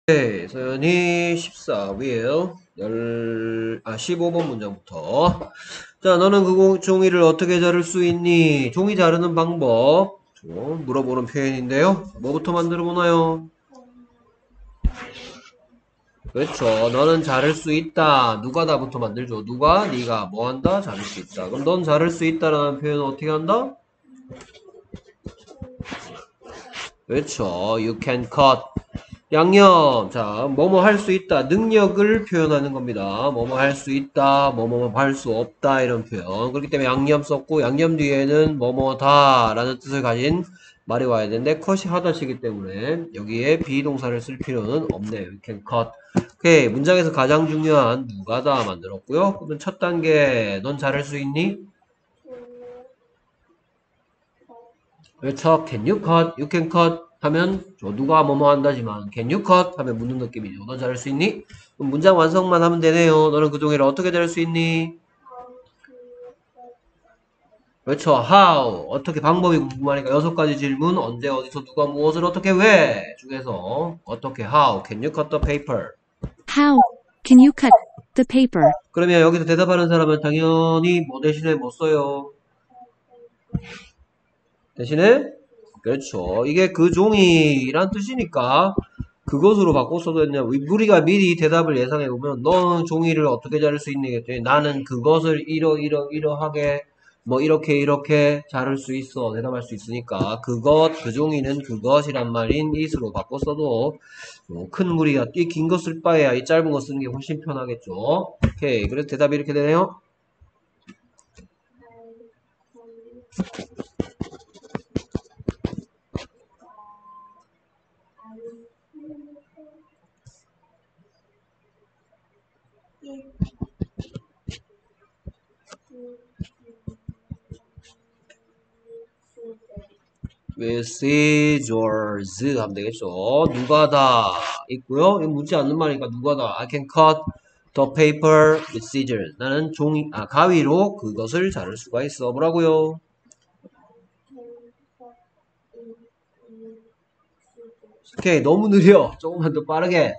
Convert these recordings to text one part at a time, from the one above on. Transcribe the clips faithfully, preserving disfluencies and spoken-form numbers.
네, 서연이 십사 will 열, 아, 십오 번 문장부터. 자, 너는 그 공- 종이를 어떻게 자를 수 있니? 종이 자르는 방법. 어, 물어보는 표현인데요. 뭐부터 만들어 보나요? 그렇죠. 너는 자를 수 있다. 누가 다부터 만들죠? 누가? 네가 뭐 한다? 자를 수 있다. 그럼 넌 자를 수 있다라는 표현은 어떻게 한다? 그렇죠. You can cut. 양념. 자, 뭐뭐 할 수 있다. 능력을 표현하는 겁니다. 뭐뭐 할 수 있다. 뭐뭐 할 수 없다. 이런 표현. 그렇기 때문에 양념 썼고, 양념 뒤에는 뭐뭐다. 라는 뜻을 가진 말이 와야 되는데, 컷이 하다시기 때문에 여기에 비동사를 쓸 필요는 없네요. You can cut. 오케이. 문장에서 가장 중요한 누가다 만들었고요. 그러면 첫 단계, 넌 잘할 수 있니? 그렇죠. Can you cut? You can cut 하면 저 누가 뭐뭐 한다지만 Can you cut? 하면 묻는 느낌이죠. 넌 잘할 수 있니? 그럼 문장 완성만 하면 되네요. 너는 그 종이를 어떻게 자를 수 있니? 그렇죠. How? 어떻게 방법이 궁금하니까 여섯 가지 질문 언제 어디서 누가 무엇을 어떻게 왜 중에서 어떻게 How? Can you cut the paper? How can you cut the paper? 그러면 여기서 대답하는 사람은 당연히 뭐 대신에 뭐 써요? 대신에 그렇죠. 이게 그 종이란 뜻이니까 그것으로 바꿔 써도 되냐. 우리가 미리 대답을 예상해 보면 너는 종이를 어떻게 자를 수 있니? 그랬더니 나는 그것을 이러 이러 이러하게 뭐 이렇게 이렇게 자를 수 있어. 대답할 수 있으니까 그것 그 종이는 그것이란 말인 it으로 바꿔 써도 뭐 큰 무리가 이 긴 거 쓸 바에야 이 짧은 거 쓰는 게 훨씬 편하겠죠. 오케이. 그래서 대답이 이렇게 되네요. with scissors 하면 되겠죠. 누가다 있고요. 이거 묻지 않는 말이니까 누가다. I can cut the paper with scissors. 나는 종이 아 가위로 그것을 자를 수가 있어. 뭐라고요? 오케이, 너무 느려. 조금만 더 빠르게.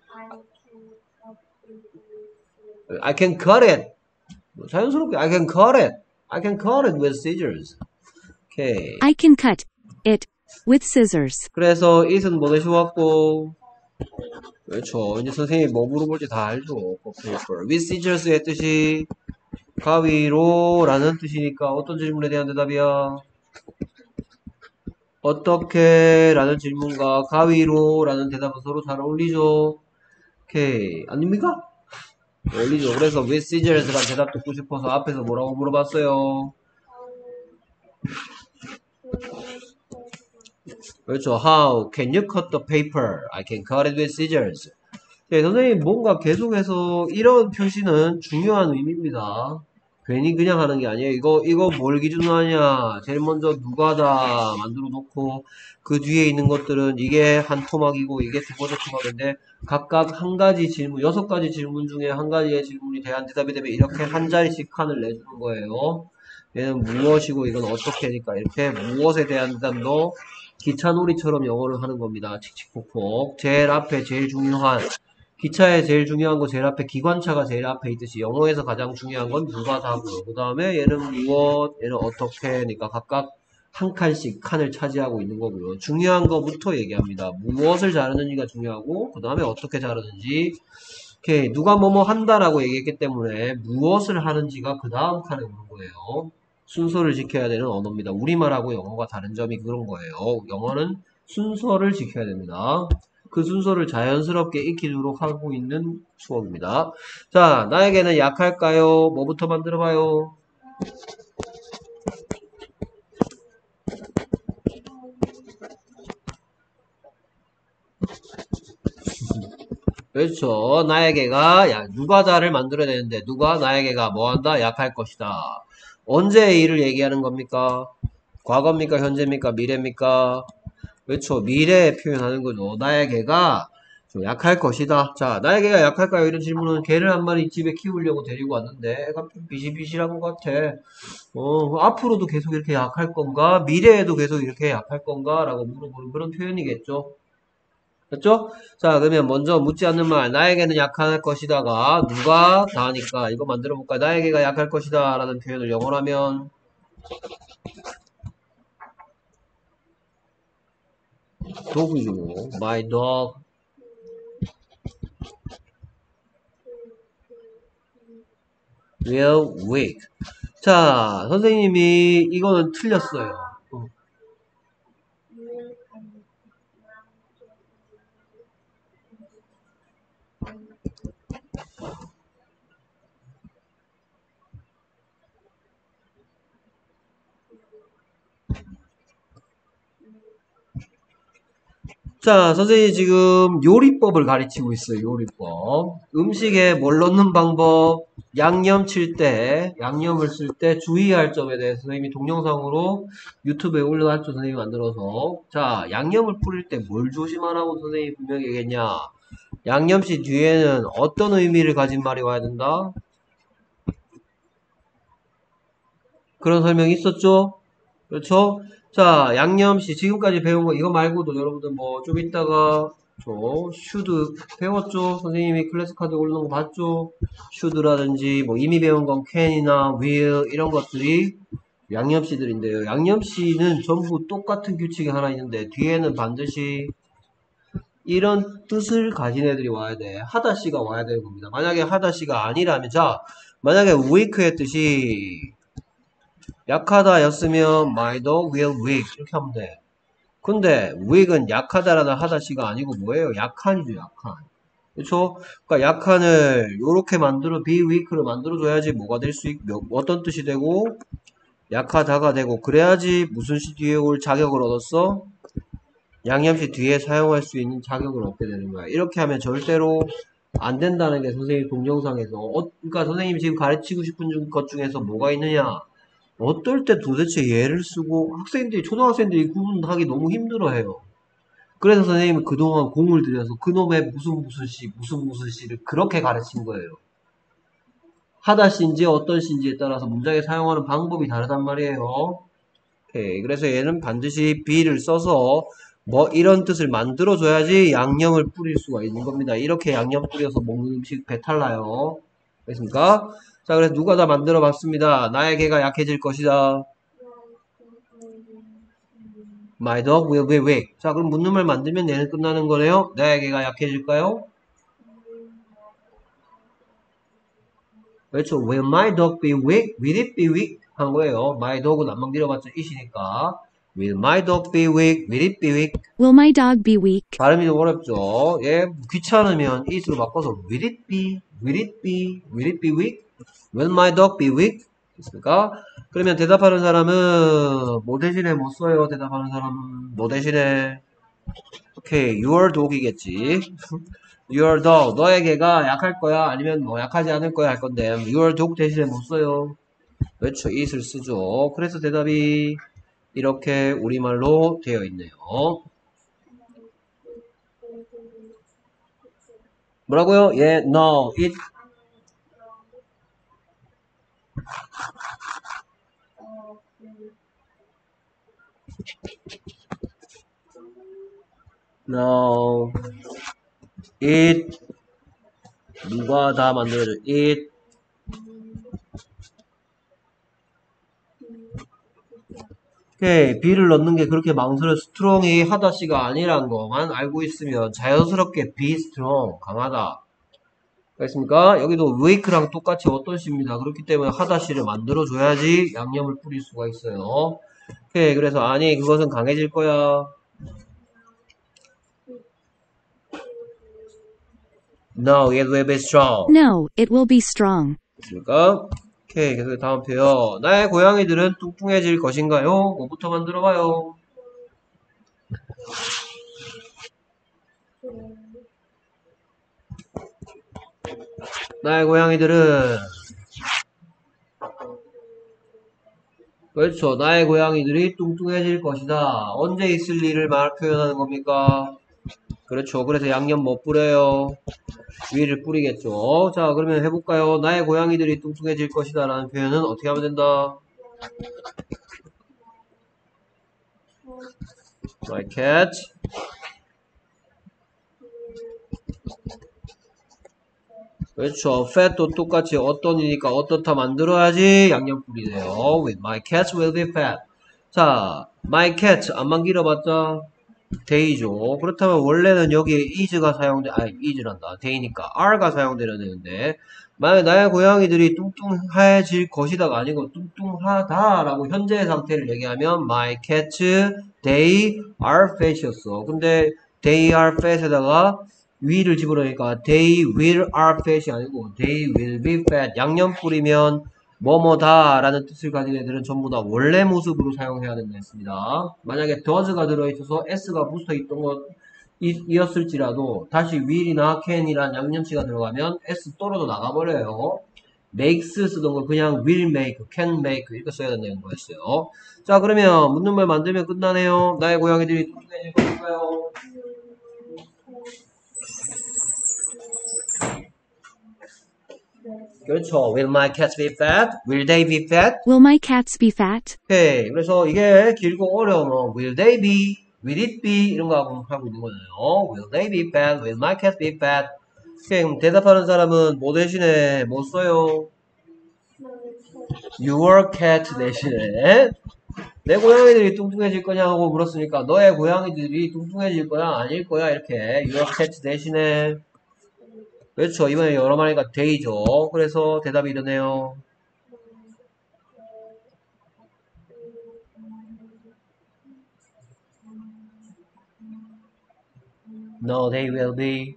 I can cut it. 자연스럽게 I can cut it. I can cut it with scissors. 오케이. I can cut it with scissors. 그래서 it은 뭐 대시왔고 그렇죠. 이제 선생님이 뭐 물어볼지 다 알죠. paper. with scissors의 뜻이 가위로 라는 뜻이니까 어떤 질문에 대한 대답이야? 어떻게 라는 질문과 가위로 라는 대답은 서로 잘 어울리죠? 오케이. 아닙니까? 어울리죠. 그래서 with scissors 라는 대답 듣고 싶어서 앞에서 뭐라고 물어봤어요? 그렇죠. How can you cut the paper? I can cut it with scissors. 네, 선생님 뭔가 계속해서 이런 표시는 중요한 의미입니다. 괜히 그냥 하는 게 아니에요. 이거 이거 뭘 기준으로 하냐? 제일 먼저 누가다 만들어 놓고 그 뒤에 있는 것들은 이게 한 토막이고 이게 두 번째 토막인데 각각 한 가지 질문, 여섯 가지 질문 중에 한 가지의 질문이 대한 대답이 되면 이렇게 한 자리씩 칸을 내주는 거예요. 얘는 무엇이고 이건 어떻게니까 이렇게 무엇에 대한 대답도 기차놀이처럼 영어를 하는 겁니다. 칙칙폭폭. 제일 앞에 제일 중요한 기차에 제일 중요한 거 제일 앞에 기관차가 제일 앞에 있듯이 영어에서 가장 중요한 건 누가 다고요. 그 다음에 얘는 무엇, 얘는 어떻게니까 각각 한 칸씩 칸을 차지하고 있는 거고요. 중요한 거부터 얘기합니다. 무엇을 자르는지가 중요하고 그 다음에 어떻게 자르는지. 오케이. 누가 뭐뭐 한다라고 얘기했기 때문에 무엇을 하는지가 그 다음 칸에 오는 거예요. 순서를 지켜야 되는 언어입니다. 우리말하고 영어가 다른 점이 그런 거예요. 영어는 순서를 지켜야 됩니다. 그 순서를 자연스럽게 익히도록 하고 있는 수업입니다. 자, 나에게는 약할까요? 뭐부터 만들어봐요? 그렇죠. 나에게가 야, 누가다를 만들어내는데 누가 나에게가 뭐한다? 약할 것이다. 언제의 일을 얘기하는 겁니까? 과거입니까? 현재입니까? 미래입니까? 그렇죠. 미래에 표현하는 거죠. 나에게가 좀 약할 것이다. 자, 나에게가 약할까요? 이런 질문은 개를 한 마리 집에 키우려고 데리고 왔는데 애가 좀 비실비실한 것 같아. 어, 앞으로도 계속 이렇게 약할 건가? 미래에도 계속 이렇게 약할 건가? 라고 물어보는 그런 표현이겠죠. 됐죠? 자, 그러면 먼저 묻지 않는 말. 나에게는 약할 것이다가 누가 다 하니까 이거 만들어 볼까? 나에게가 약할 것이다 라는 표현을 영어로 하면 dog이죠. My dog will weak. 자, 선생님이 이거는 틀렸어요. 어. 자, 선생님이 지금 요리법을 가르치고 있어요. 요리법. 음식에 뭘 넣는 방법, 양념 칠 때, 양념을 쓸 때 주의할 점에 대해서 선생님이 동영상으로 유튜브에 올려놨죠. 선생님이 만들어서. 자, 양념을 뿌릴 때 뭘 조심하라고 선생님이 분명히 얘기했냐. 양념씨 뒤에는 어떤 의미를 가진 말이 와야 된다? 그런 설명이 있었죠? 그렇죠? 자, 양념씨 지금까지 배운 거 이거 말고도 여러분들 뭐 좀 이따가 저 should 배웠죠? 선생님이 클래스 카드 올려놓은 거 봤죠? should라든지 뭐 이미 배운 건 can이나 will 이런 것들이 양념씨들인데요. 양념씨는 전부 똑같은 규칙이 하나 있는데 뒤에는 반드시 이런 뜻을 가진 애들이 와야 돼. 하다씨가 와야 되는 겁니다. 만약에 하다씨가 아니라면 자, 만약에 weak의 뜻이 약하다 였으면 my dog will weak 이렇게 하면 돼. 근데 weak은 약하다라는 하다시가 아니고 뭐예요? 약한이죠. 약한. 그렇죠? 그러니까 약한을 요렇게 만들어 be weak를 만들어 줘야지 뭐가 될 수 있, 어떤 뜻이 되고 약하다가 되고 그래야지 무슨 시 뒤에 올 자격을 얻었어? 양념시 뒤에 사용할 수 있는 자격을 얻게 되는 거야. 이렇게 하면 절대로 안 된다는 게 선생님 동영상에서 어, 그러니까 선생님이 지금 가르치고 싶은 것 중에서 뭐가 있느냐? 어떨 때 도대체 얘를 쓰고 학생들이 초등학생들이 구분하기 너무 힘들어해요. 그래서 선생님은 그동안 공을 들여서 그놈의 무슨 무슨 시 무슨 무슨 시를 그렇게 가르친 거예요. 하다시인지 어떤 시인지에 따라서 문장에 사용하는 방법이 다르단 말이에요. 오케이. 그래서 얘는 반드시 be를 써서 뭐 이런 뜻을 만들어 줘야지 양념을 뿌릴 수가 있는 겁니다. 이렇게 양념 뿌려서 먹는 음식 배탈 나요. 됐습니까? 자, 그래서 누가 다 만들어 봤습니다. 나의 개가 약해질 것이다. My dog will be weak. 자, 그럼 묻는 말 만들면 얘는 끝나는 거네요. 나의 개가 약해질까요? 그렇죠. Will my dog be weak? Will it be weak? 한 거예요. My dog은 안막 밀어봤자 it이니까. Will my dog be weak? Will it be weak? Will my dog be weak? 발음이 좀 어렵죠. 예, 귀찮으면 it으로 바꿔서 will it be? Will it be? Will it be weak? Will my dog be weak? 됐습니까? 그러면 대답하는 사람은 뭐 대신에 뭐 써요? 대답하는 사람은 뭐 대신에 오케이, your dog이겠지. your dog, 너의 개가 약할 거야? 아니면 뭐 약하지 않을 거야? 할 건데 your dog 대신에 뭐 써요? 그렇죠, it을 쓰죠. 그래서 대답이 이렇게 우리말로 되어 있네요. 뭐라고요? 예, no, it no, it 누가 다 만들어줘? it 오케이, B를 넣는 게 그렇게 망설여 스트롱이 하다시가 아니란 거만 알고 있으면 자연스럽게 be strong, 강하다. 알겠습니까? 여기도 weak랑 똑같이 어떤 시입니다. 그렇기 때문에 하다시를 만들어줘야지 양념을 뿌릴 수가 있어요. 오케이, 그래서 아니 그것은 강해질 거야. No, it will be strong. No, it will be strong. 됐습니까? 오케이, 그래서 다음 표현. 나의 고양이들은 뚱뚱해질 것인가요? 뭐부터 만들어봐요? 나의 고양이들은 그렇죠. 나의 고양이들이 뚱뚱해질 것이다. 언제 있을 일을 말 표현하는 겁니까? 그렇죠. 그래서 양념 뭐 뿌려요? 위를 뿌리겠죠. 자, 그러면 해볼까요? 나의 고양이들이 뚱뚱해질 것이다 라는 표현은 어떻게 하면 된다? My cat 그렇죠. fat도 똑같이 어떤이니까 어떻다 만들어야지 양념뿌리네요. With my cats will be fat. 자, my cat 안만 길어봤자 day죠. 그렇다면 원래는 여기에 is가 사용돼, 아니 is란다. day니까 are가 사용되려 되는데 만약에 나의 고양이들이 뚱뚱해질 것이다가 아니고 뚱뚱하다라고 현재의 상태를 얘기하면 my cats they are fat이었어. 근데 they are fat에다가 will을 집어넣으니까 they will are fat이 아니고 they will be fat. 양념 뿌리면 뭐뭐다 라는 뜻을 가진 애들은 전부 다 원래 모습으로 사용해야 된다 했습니다. 만약에 does가 들어있어서 s가 붙어있던 것 이었을지라도 다시 will이나 can이란 양념치가 들어가면 s 떨어져 나가버려요. makes 쓰던 걸 그냥 will make, can make 이렇게 써야 된다는 거였어요. 자, 그러면 묻는 말 만들면 끝나네요. 나의 고양이들이 뚱뚱해질 것일까요? 그렇죠. Will my cats be fat? Will they be fat? Will my cats be fat? 오케이. 그래서 이게 길고 어려우면 will they be? will it be? 이런 거 하고, 하고 있는 거예요. Will they be fat? Will my cats be fat? 오케이. 그럼 대답하는 사람은 뭐 대신에 뭐 써요? Your cat 대신에 내 고양이들이 뚱뚱해질 거냐고 물었으니까 너의 고양이들이 뚱뚱해질 거야? 아닐 거야? 이렇게 Your cat 대신에 그렇죠. 이번에 여러 마리가 day죠. 그래서 대답이 이러네요. No, they will be.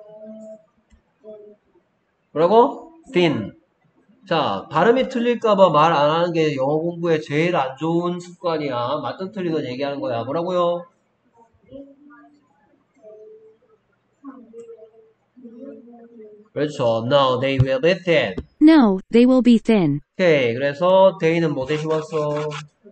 뭐라고? thin. 자, 발음이 틀릴까봐 말 안 하는 게 영어 공부에 제일 안 좋은 습관이야. 맞든 틀리든 얘기하는 거야. 뭐라고요? 그렇죠. No, they will be thin. No, they will be thin. 오케이. 그래서 they는 뭐 대신 왔어?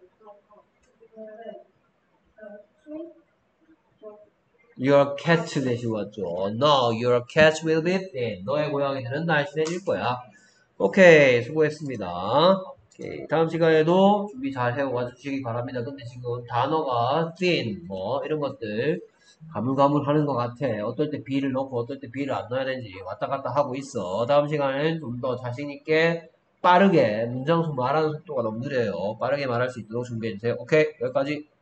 Your cat 대신 왔죠. No, your cat will be thin. 너의 고양이들은 날씬해질 거야. 오케이. 수고했습니다. 오케이. 다음 시간에도 준비 잘 해와 주시기 바랍니다. 근데 지금 단어가 thin, 뭐, 이런 것들 가물가물 하는 것 같아. 어떨 때 B를 넣고 어떨 때 B를 안 넣어야 되는지 왔다 갔다 하고 있어. 다음 시간에는 좀 더 자신있게 빠르게 문장수 말하는 속도가 너무 느려요. 빠르게 말할 수 있도록 준비해주세요. 오케이. 여기까지.